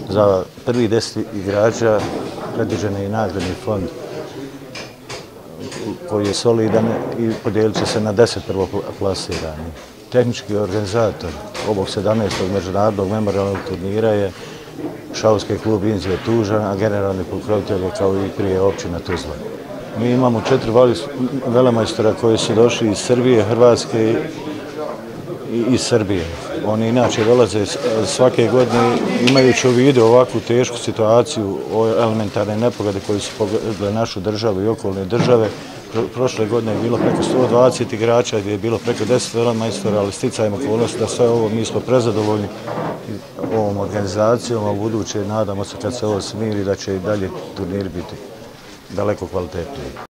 Za prvi 10 igrača predviđen je i nagradni fond koji je solidan i podijelit će se na 10 prvoplasiranih. Tehnički organizator ovog 17. međunarodnog memorijalnog turnira je šahovski klub Inzio Tužan, a generalni pokrovitelj je kao i prije općina Tuzla. Mi imamo 4 velemajstora koji su došli iz Srbije, Hrvatske i iz Srbije. Oni inače dolaze svake godine imajući u vidu ovakvu tešku situaciju, elementarne nepogode koji su pogodile našu državu i okolne države. Prošle godine je bilo preko 120 igrača, gdje je bilo preko 10 velemajstora, ali sticajem okolnosti da sve ovo mi smo prezadovoljni ovom organizacijom, a u buduće nadamo se kad se ovo smiri da će i dalje turniri biti daleko kvalitetniji.